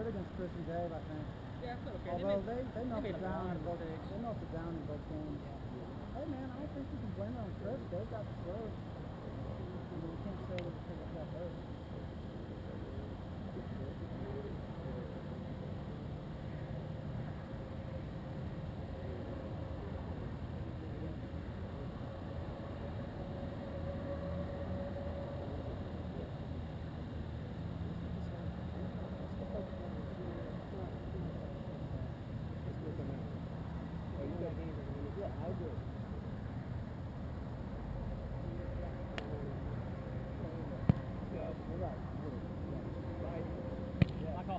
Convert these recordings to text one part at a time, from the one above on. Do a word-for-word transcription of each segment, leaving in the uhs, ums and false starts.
good against Chris and Dave, I think. Yeah, it's okay. Although they, they, they, they knocked made it a down lot in of both, mistakes. they knocked it down in both games. Hey man, I don't think you can blame it on Chris. Dave got the throws. I mean, you can't say that because he got hurt. Yeah, I agree. Yeah, you're right. Yeah. My call.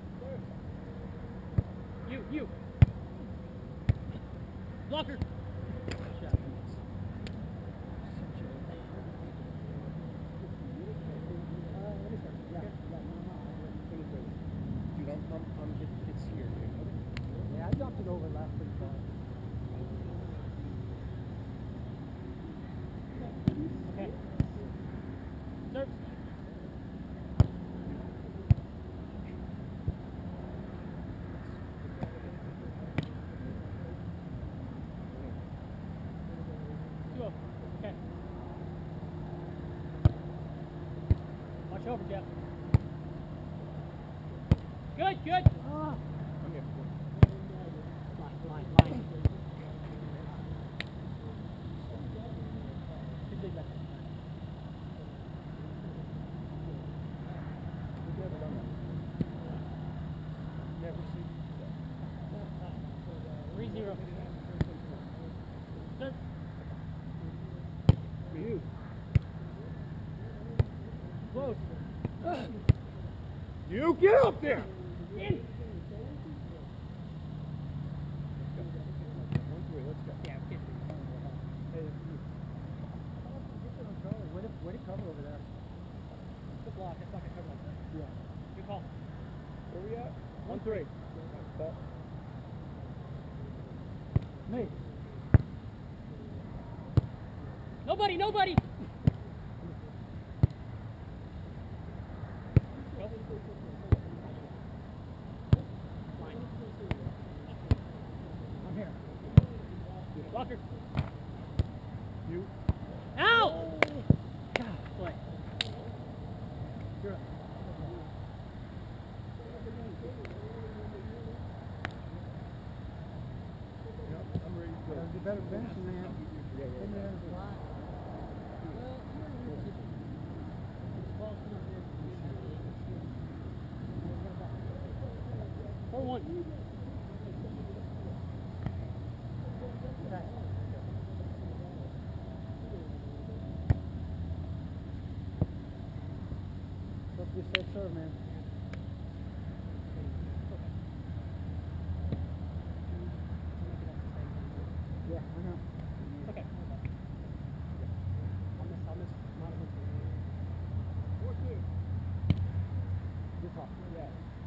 You, you. Blocker. Shot. Dude, I'm, I'm, I'm it, it's here, dude. Yeah, I jumped it over last pretty far. Okay. Start. Two up. Okay. Watch over, Jeff. Good, good. Ah. I'm here. Line, line, line. Good dig back. We've never done that. Never seen Three zero. Start. that. You. Close. You get up there! In. One, three, let's go. Yeah, okay. Hey, where did, where did cover over there? Good block. That's not going to cover like that. Yeah. Good call. Where we at? One, three. Ball. Me. Nobody, nobody. Go. Line. I'm here. Blocker. You. Ow! God, play. You're up. Yep, I'm ready to go. Gotta be better finishing, man. Yeah, yeah, In yeah. there and fly. Four one. Okay. Supposed to be a safe serve, man. Yeah, I know. Okay. I'll miss, I'll miss. Not a miss. Four, two. Good call. Yeah.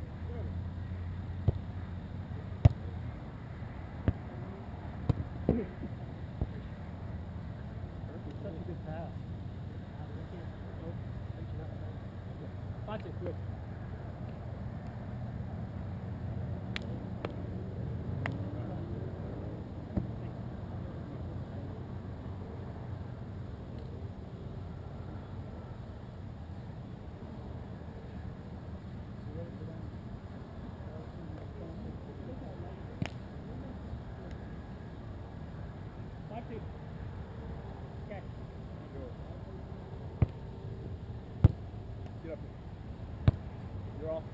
Such a good pass. Five two. Good. Five two. Okay. Get up here. You're off.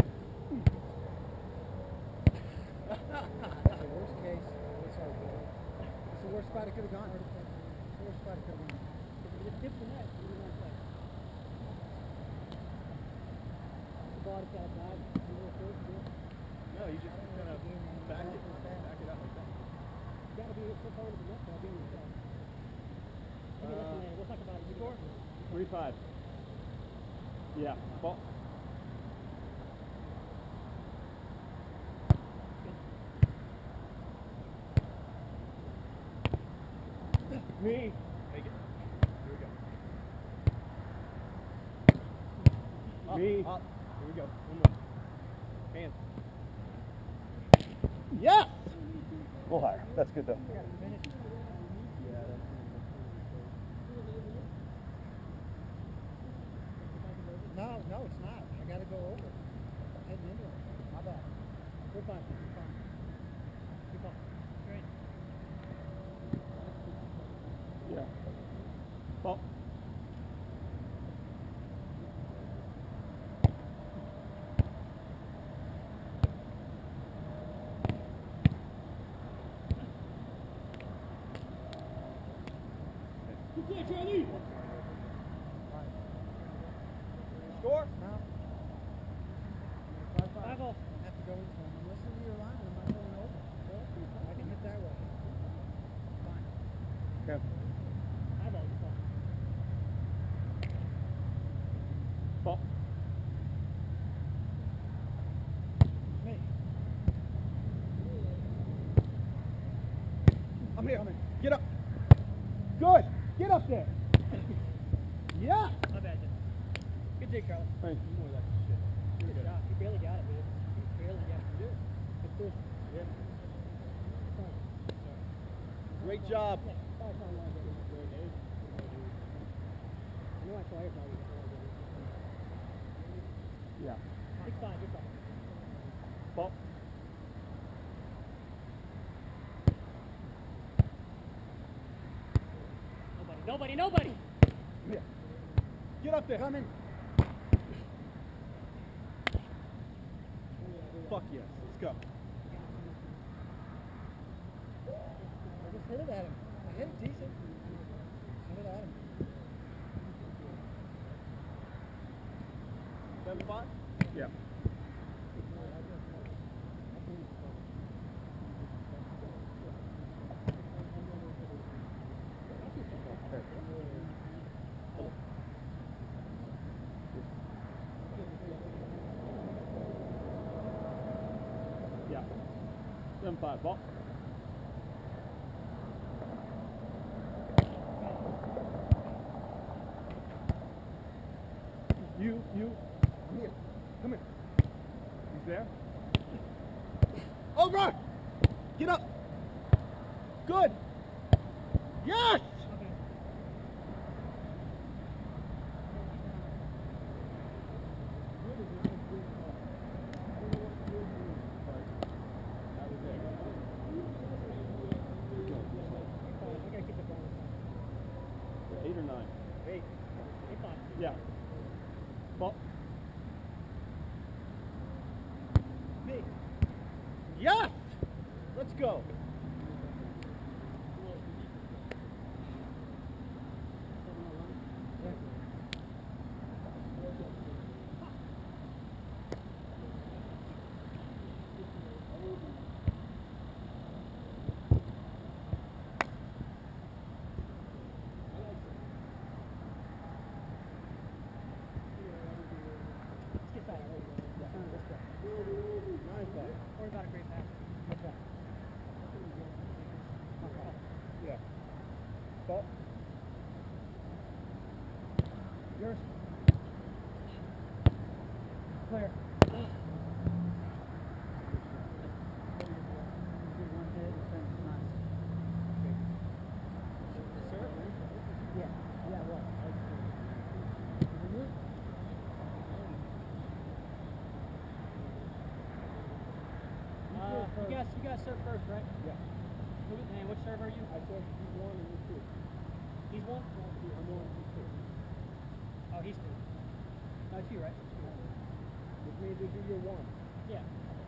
That's the worst case. It's all good. It's the worst spot it could have gone. It's the worst spot it could have gone. If it tips the net, you don't want to play. The ball is outside. You know, third, fourth. No, you just kind of back it, back it out like that. You got to be so far into the net, though, being yourself. Give me less than that. We'll talk about it. You score? Three, five. Yeah. Ball. Me. Take it. Here we go. Up, Me. up. Here we go. One more. A little higher. That's good though. No, no, it's not. I gotta go over. Heading into it. My bad. We're fine. We're fine. Keep on. Great. Yeah. Ball. Good play, Charlie. Score? No. Five all. I have to go into them. Listen to your line. I'm not going over. I can hit that way. Fine. Okay. Five all. Good ball. Ball. Me. I'm here. Get up. Good. Get up there. Yeah. My bad, Jim. Good dig, Carlos. Thanks. Good job. You barely got it, man. You barely got it. Good. Good push. Yeah. Fine. Great job. Yeah. Five all. I know I saw your ball. Yeah. Six five. Good ball. Ball. Nobody. Nobody. Nobody. Yeah. Get up there. Come in. Fuck yes. Let's go. I just hit it at him. I hit it decent. Hit it at him. Seven five? Yeah. Yeah. Seven five. Ball. You, you, come here. Come here. He's there. Over! Get up! Good! Yes! Eight or nine? Eight. Eight five. Yeah. Ball. Big. Yes! Let's go. Get back. Nice ball. Or about a great pass. Okay. Yeah. Ball. Yours. Clear. Yeah. Yeah, what? Uh, you guys, you guys serve first, right? Yeah. Who, and which server are you? I said he's one and you're two. He's one? I'm one and he's two. Oh, he's two. No, it's you, right? Which means that you're one. Yeah.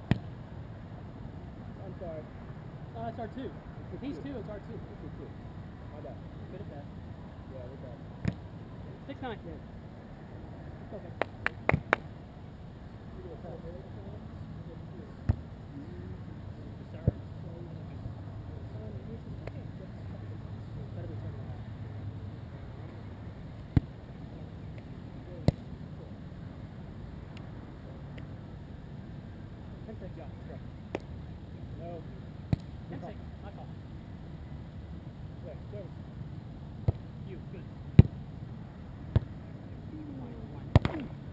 I'm sorry. No, it's R two. If he's two, it's R two. It's your two. My bad. Good at that. Yeah, we're bad. Six nine. It's okay. Serve. Better be serving that. Ten sec, John. Correct. No. Ten sec. My call. Yeah, seven. You. Good. Fine, fine.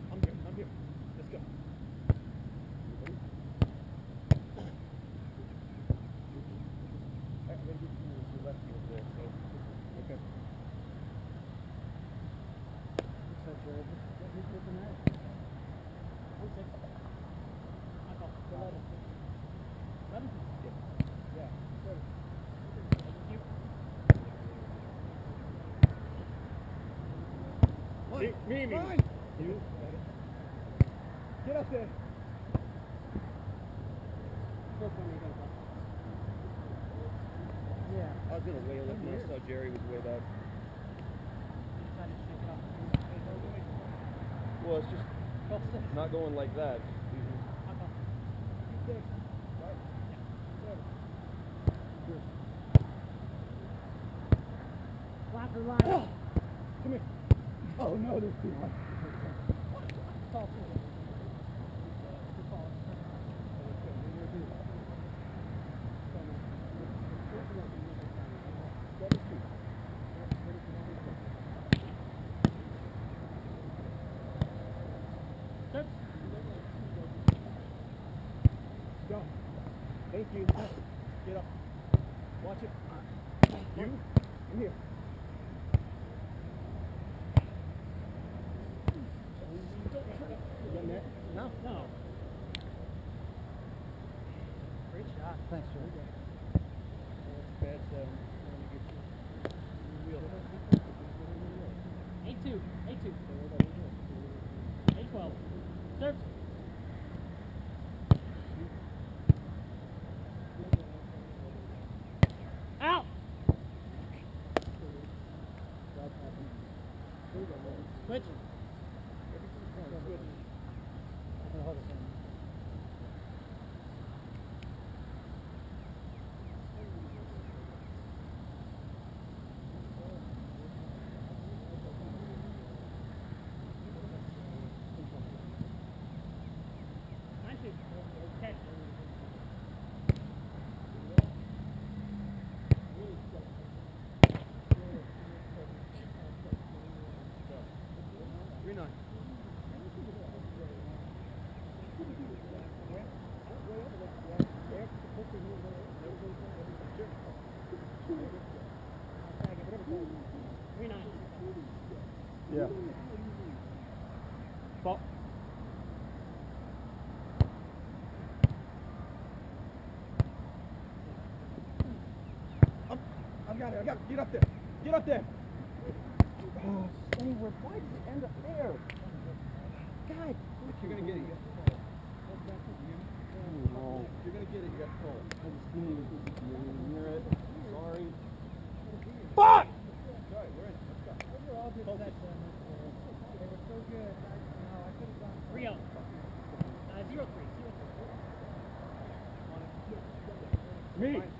Mine. Me, me, me. Mine. You. Get up there. First one you got to Yeah. I was gonna whale it, and I saw Jerry was way up. Decided to shake it off. Well, it's just Go six. not going like that. Hop off. Six. Right. Seven. Good. Blocker line. Come here. Oh no, there's too much. Fall to it. Good ball. Good. Go. Thank you. Get up. Watch it. You. In here. You getting that? No. No. Great shot. Thanks, sir. Bad seven. Wheel. Eight two. Eight two. Eight twelve. Serve. Out. Switch. Nine two. Ten. Three nine. Three nine. Yeah. Ball. Up. I've got it. I got it. Get up there. Get up there. Oh, anywhere. Why did it end up there? God. If you're gonna get it, you have to pull. No. If you're gonna get it, you have to pull. I just didn't even near it. Sorry. Fuck! Sorry, we're in it. Let's go. Those were all good sets. They were so good. I, you know, I could have gone. Three oh. Uh, zero three. Zero three. Me.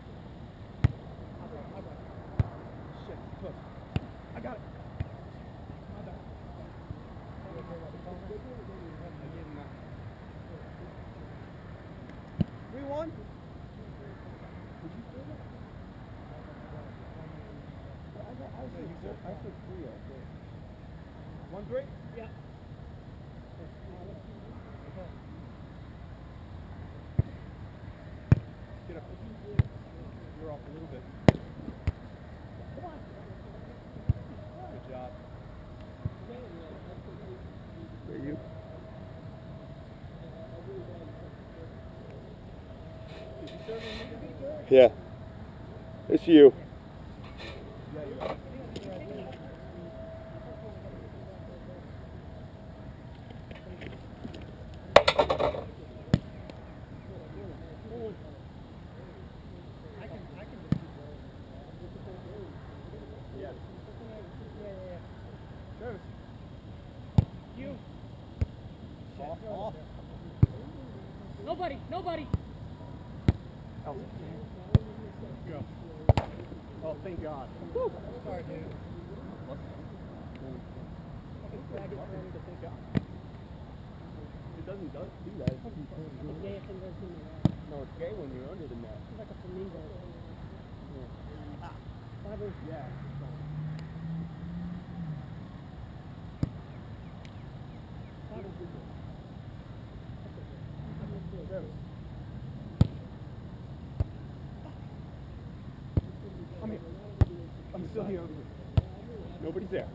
Shit. Push. I got it. My bad. I gave him that. Three one. I got, I said, I said three. I said. One three. Yeah. Get up. You're off a little bit. Good job. Where are you? Did you serve him? Yeah. It's you. Yeah, you are. I can. I can. Yeah. Service. You. Off. Off. Nobody. Nobody. Go. Oh, thank God. Sorry, dude. It doesn't do do that. Yeah, it's in the team. No, it's gay when you're under the net. It's like a flamingo. Yeah. Five oh. Yeah. Five oh. I'm here. I'm still here. Nobody's there.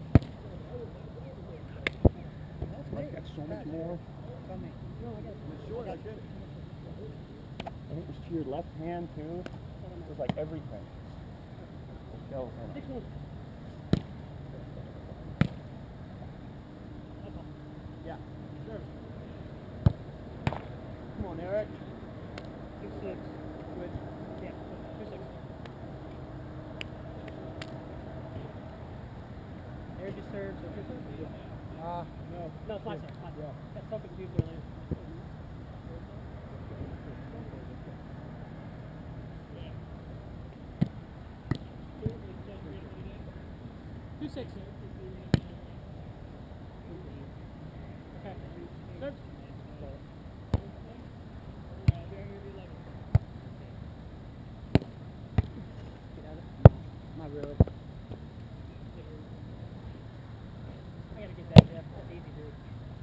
Like that's so much more. It's short, I should. And it was to your left hand too. It was like everything. Go. Six one. Yeah. Service. Come on, Eric. Two six. Switch. Yeah, two six. Eric just serves, so two six? Uh, no. No, it's my serve. My Yeah. serve. Got so confused earlier. Two six. Okay. Serve. Get out of it. Not really. I gotta get that, Jeff. That's easy, dude.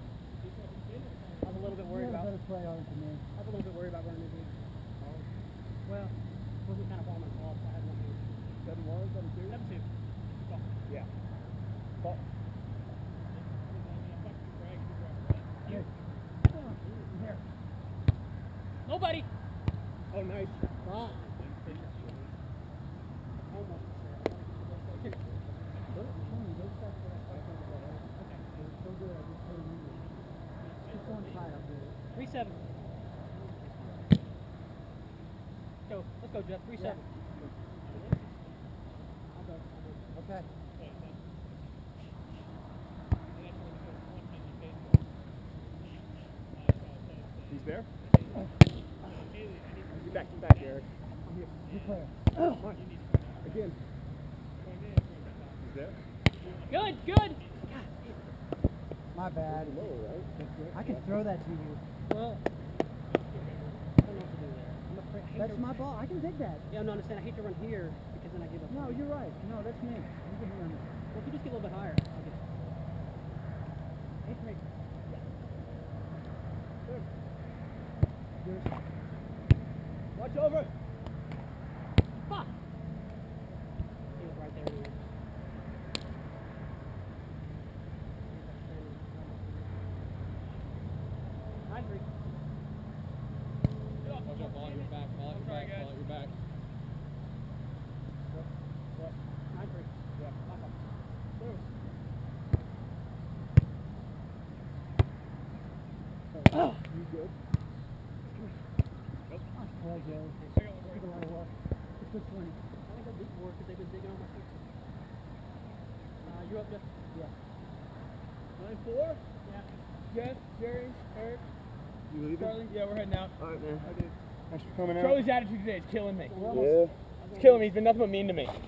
I was a little bit worried about. better play on it than me. I was a little bit worried about running into. Well, wasn't kind of warm and off. I had one hand. Seven one, seven two. Seven two. Go. Yeah. Ball. Here. Here. Nobody. Oh, nice. Wrong. Almost. Here. Three seven. Go. Let's go, Jeff. Three seven. I'll go. I'll go. Okay. He's there. Get back, get back, Eric. I'm here. You play. Come on. Again. He's there. Good. Good. My bad. Low, right? I can throw that to you. Well, I don't know what to do there. I'm afraid. I hate That's to, my ball. I can take that. Yeah, no, understand. I hate to run here because then I give up. No, you're right. No, that's me. You can run it. Well, if you just get a little bit higher, I'll get it. Eight three. Good. Yours. Watch over. Fuck. He was right there. Anyway. Nine three. Watch out, ball at your back, ball at your back, ball at your back. Nine three. Yeah. My fault. Oh. You good? Nice play, Joe. Took a lot of work. It's good twenty. I think I'll beat more because they've been digging on my feet. Uh, you up, Jeff? Yeah. Nine four. Yeah. Jeff, Jerry, Eric, You leaving? Charlie. Yeah, we're heading out. All right, man. I did. Thanks for coming out. Charlie's attitude today is killing me. Yeah. It's killing me. He's been nothing but mean to me. Might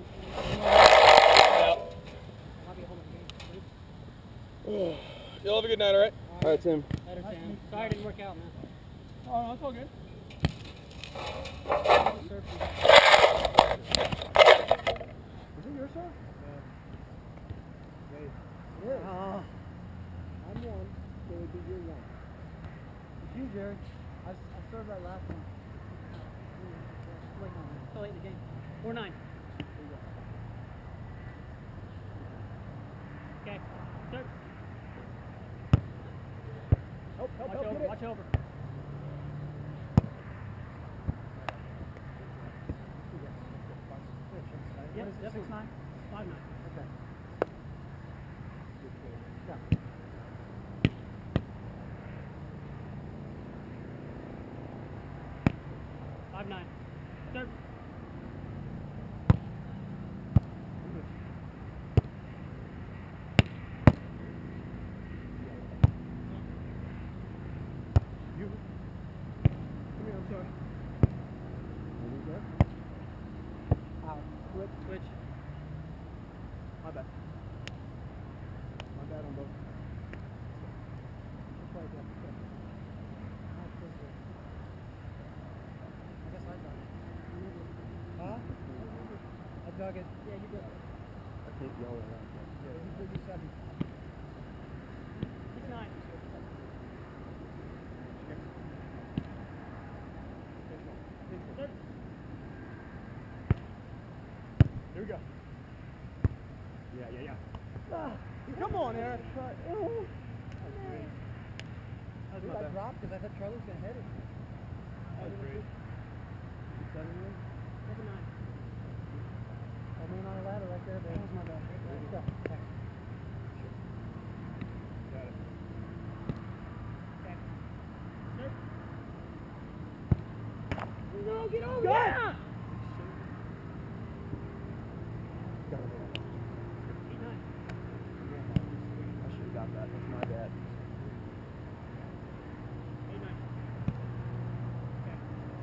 be holding the game. You'll have a good night, all right? All right, Tim. Later, Sam. Sorry it didn't work out, man. Oh, no, it's all good. Serve. Is it your serve? Hey, Yeah. Uh, I'm one, so it'd be your one. it's you, Jerry. I, I served that last one. Wait on me. So late in the game. Four nine. Okay. Serve. Help, help, Watch help, over. get it. Watch over. Yep, What is it, yep. six nine? Five nine. Okay. Yeah. Five nine. Serve. You. Come here, I'm sorry. You there? Out. Switch. Switch. My bad. My bad on both. Play, Jeff. Good. Nice play, Jeff. I guess I got it. Huh? I dug it. Yeah, you go. I think y'all are around. Yeah, you put your seven. Six nine. Serve. Here we go. Yeah, yeah, yeah. Ah, come on, Eric. That That was Dude, my I bad. dropped because I thought Charlie was going to hit it. That was great. Seven one. Seven nine. I mean on a ladder right there, baby. That was my bad. Let's go. Thanks. Got it. get over! Go! Yeah! Got it. Eight, nine. I should have got that. That's my bad. Eight, nine. Okay.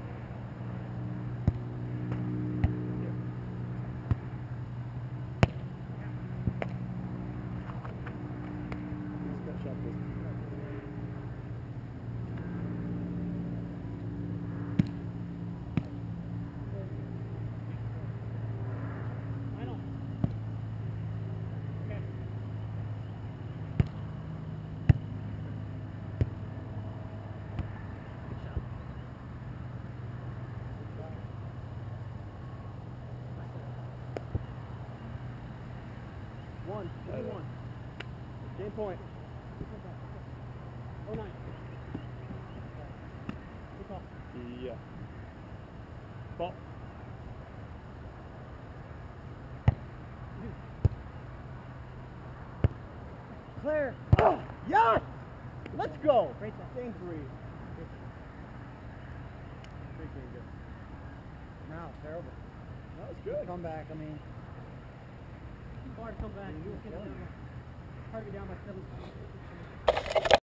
He's gonna shove this. Final. Okay. Good shot. One. Right there. One. Game point. Oh, nine. Good call. Yeah. Ball. Clear. Oh, yes! Let's go. Great shot. Game three. Big game, good. No, terrible. That was good. Come back, I mean. Hard to come back. You were hard to be down by seven.